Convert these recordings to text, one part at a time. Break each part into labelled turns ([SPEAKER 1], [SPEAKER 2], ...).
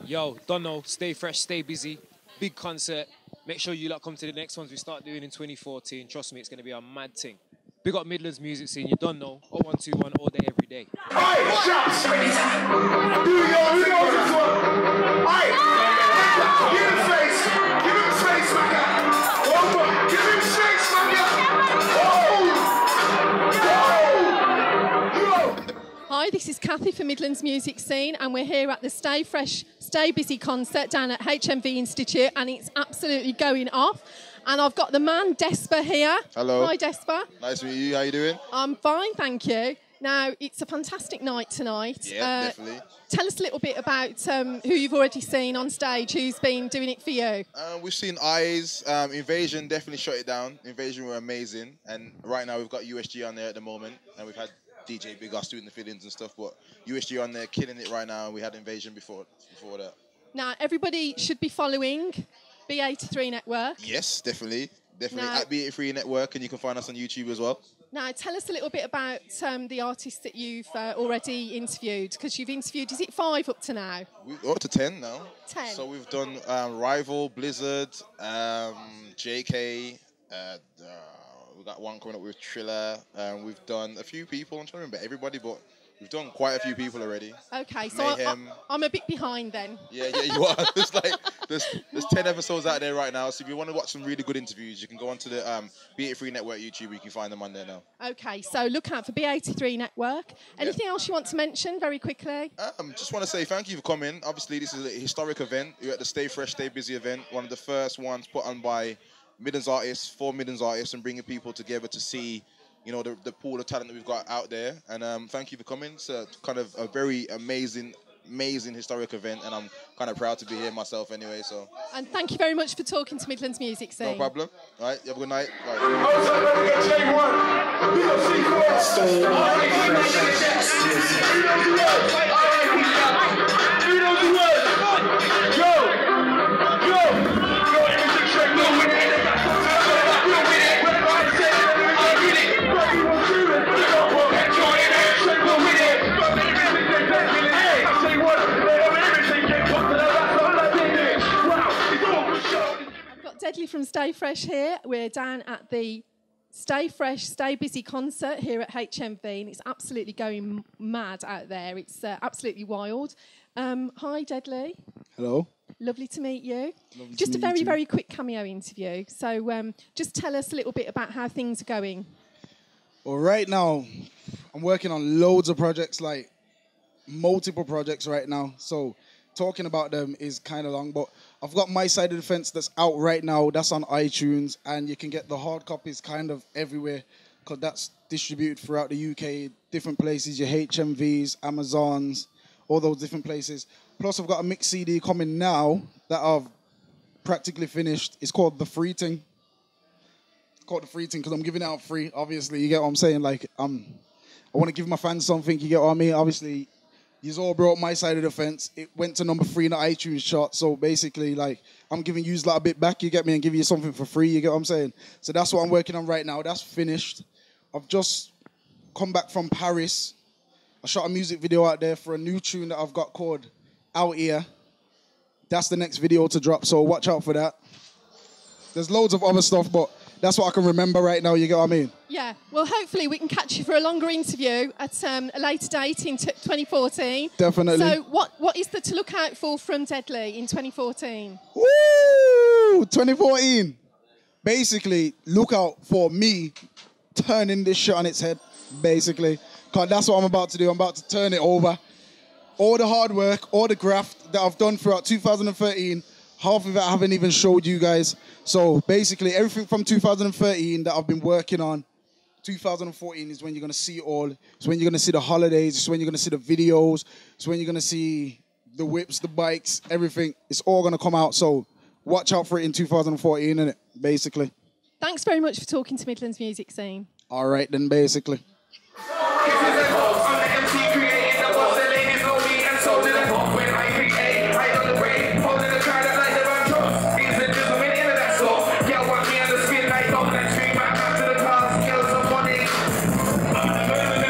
[SPEAKER 1] Yo, don't know, stay fresh, stay busy. Big concert. Make sure you lot come to the next ones we start doing in 2014. Trust me, it's going to be a mad thing. Big up Midlands music scene, you don't know. 0121 all day, every day.
[SPEAKER 2] Alright, shots! Do who knows this one? Alright! Give him space! Give him space, my guy! Over! Give him space, my guy!
[SPEAKER 3] Hi, this is Kathy from Midlands Music Scene, and we're here at the Stay Fresh, Stay Busy concert down at HMV Institute, and it's absolutely going off. And I've got the man, Despa, here.
[SPEAKER 4] Hello.
[SPEAKER 3] Hi, Despa.
[SPEAKER 4] Nice to meet you. How you doing?
[SPEAKER 3] I'm fine, thank you. Now, it's a fantastic night tonight.
[SPEAKER 4] Yeah, definitely.
[SPEAKER 3] Tell us a little bit about who you've already seen on stage, who's been doing it for you.
[SPEAKER 4] We've seen Eyes. Invasion definitely shut it down. Invasion were amazing. And right now we've got USG on there at the moment. And we've had DJ Big Us doing the fill-ins and stuff. But USG on there killing it right now. We had Invasion before that.
[SPEAKER 3] Now, everybody should be following B83 Network.
[SPEAKER 4] Yes, definitely. Definitely
[SPEAKER 3] Now,
[SPEAKER 4] at B83 Network. And you can find us on YouTube as well.
[SPEAKER 3] Now, tell us a little bit about the artists that you've already interviewed, because you've interviewed, is it 5 up to now?
[SPEAKER 4] We're up to 10 now.
[SPEAKER 3] 10.
[SPEAKER 4] So we've done Rival, Blizzard, JK, we've got one coming up with Triller, we've done a few people, I'm trying to remember everybody, but we've done quite a few people already.
[SPEAKER 3] Okay, so
[SPEAKER 4] Mayhem.
[SPEAKER 3] I'm a bit behind then.
[SPEAKER 4] Yeah, you are. There's 10 episodes out there right now, so if you want to watch some really good interviews, you can go onto the B83 Network YouTube, you can find them on there now.
[SPEAKER 3] Okay, so look out for B83 Network. Anything else you want to mention very quickly?
[SPEAKER 4] Just want to say thank you for coming. Obviously, this is a historic event. You're at the Stay Fresh, Stay Busy event, one of the first ones put on by Midlands artists, for Midlands artists, and bringing people together to see, you know, the pool of talent that we've got out there. And thank you for coming. It's kind of a very amazing historic event, and I'm kind of proud to be here myself anyway. So.
[SPEAKER 3] And thank you very much for talking to Midlands Music Scene.
[SPEAKER 4] No problem. All right, you have a good night. Bye.
[SPEAKER 3] Deadly from Stay Fresh here. We're down at the Stay Fresh, Stay Busy concert here at HMV, and it's absolutely going mad out there. It's absolutely wild. Hi, Deadly.
[SPEAKER 5] Hello.
[SPEAKER 3] Lovely to meet you.
[SPEAKER 5] Lovely
[SPEAKER 3] Just
[SPEAKER 5] to
[SPEAKER 3] a
[SPEAKER 5] meet
[SPEAKER 3] very,
[SPEAKER 5] you.
[SPEAKER 3] very quick cameo interview. So just tell us a little bit about how things are going.
[SPEAKER 5] Well, right now, I'm working on loads of projects, like multiple projects right now. So talking about them is kind of long, but I've got My Side of the Fence that's out right now. That's on iTunes, and you can get the hard copies kind of everywhere because that's distributed throughout the UK, different places, your HMVs, Amazons, all those different places. Plus, I've got a mix CD coming now that I've practically finished. It's called The Free Thing. It's called The Free Thing because I'm giving it out free, obviously. You get what I'm saying? Like, I want to give my fans something, you get what I mean? Obviously, you all brought My Side of the Fence. It went to number 3 in the iTunes chart. So basically, like, I'm giving you like a bit back, you get me, and give you something for free, you get what I'm saying? So that's what I'm working on right now. That's finished. I've just come back from Paris. I shot a music video out there for a new tune that I've got called Out Here. That's the next video to drop, so watch out for that. There's loads of other stuff, but that's what I can remember right now, you get what I mean?
[SPEAKER 3] Yeah, well, hopefully we can catch you for a longer interview at a later date in 2014.
[SPEAKER 5] Definitely.
[SPEAKER 3] So what is there to look out for from Deadly in 2014?
[SPEAKER 5] Woo! 2014. Basically, look out for me turning this shit on its head, basically. Because that's what I'm about to do. I'm about to turn it over. All the hard work, all the graft that I've done throughout 2013, half of it I haven't even showed you guys. So basically, everything from 2013 that I've been working on, 2014 is when you're going to see it all. It's when you're going to see the holidays. It's when you're going to see the videos. It's when you're going to see the whips, the bikes, everything. It's all going to come out. So watch out for it in 2014, innit? Basically.
[SPEAKER 3] Thanks very much for talking to Midlands Music Scene.
[SPEAKER 5] All right, then, basically.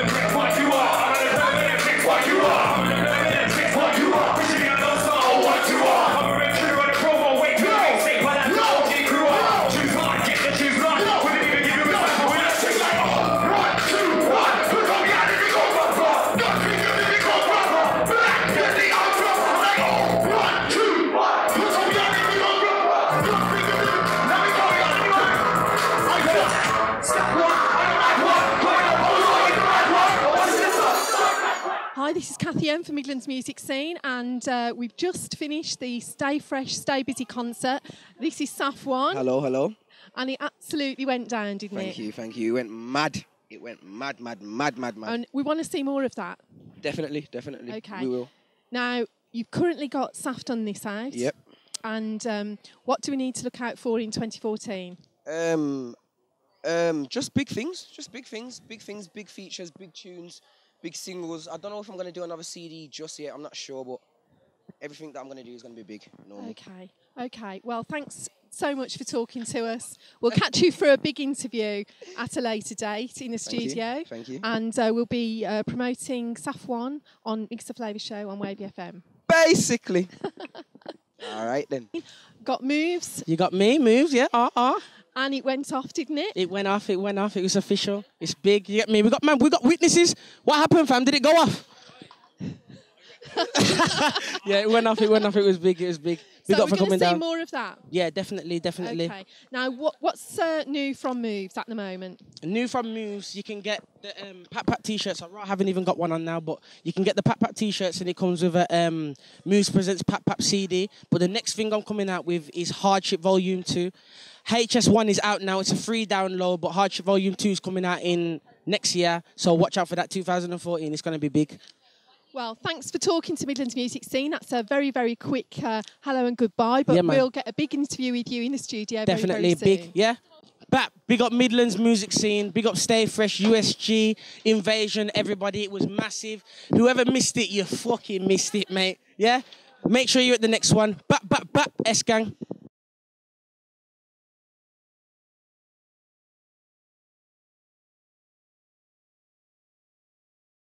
[SPEAKER 2] What you are.
[SPEAKER 3] this is Cathy M from Midlands Music Scene, and we've just finished the Stay Fresh, Stay Busy concert. This is Saf One.
[SPEAKER 6] Hello, hello.
[SPEAKER 3] And it absolutely went down, didn't it?
[SPEAKER 6] Thank you. It went mad. It went mad.
[SPEAKER 3] And we want to see more of that.
[SPEAKER 6] Definitely.
[SPEAKER 3] Okay.
[SPEAKER 6] We will.
[SPEAKER 3] Now, you've currently got Saft on this out.
[SPEAKER 6] Yep.
[SPEAKER 3] And what do we need to look out for in 2014?
[SPEAKER 6] Just big things. Big features, big tunes, big singles. I don't know if I'm going to do another CD just yet. I'm not sure, but everything that I'm going to do is going to be big. Normal.
[SPEAKER 3] Okay. Well, thanks so much for talking to us. We'll catch you for a big interview at a later date in the studio.
[SPEAKER 6] Thank you.
[SPEAKER 3] And we'll be promoting Saf One on Mix the Flavour Show on Wavy FM.
[SPEAKER 6] Basically. All right, then.
[SPEAKER 3] Got moves.
[SPEAKER 7] You got me, moves, yeah.
[SPEAKER 3] And it went off, didn't it?
[SPEAKER 7] It went off. It was official. It's big. You get me? We got witnesses. What happened, fam? Did it go off? Yeah, it went off. It was big.
[SPEAKER 3] So we're going to see more of that?
[SPEAKER 7] Yeah, definitely.
[SPEAKER 3] Okay. Now, what's new from Moves at the moment?
[SPEAKER 7] New from Moves, you can get the Pat Pat T-shirts. I haven't even got one on now, but you can get the Pat Pat T-shirts, and it comes with a Moves Presents Pat Pat CD. But the next thing I'm coming out with is Hardship Volume 2. HS1 is out now. It's a free download, but Hardship Volume 2 is coming out in next year. So watch out for that, 2014. It's going to be big.
[SPEAKER 3] Well, thanks for talking to Midlands Music Scene. That's a very, very quick hello and goodbye, but we'll get a big interview with you in the studio
[SPEAKER 7] Definitely
[SPEAKER 3] very, very soon.
[SPEAKER 7] big, yeah. Big up Midlands Music Scene, big up Stay Fresh, USG, Invasion, everybody. It was massive. Whoever missed it, you fucking missed it, mate. Yeah? Make sure you're at the next one. S-Gang.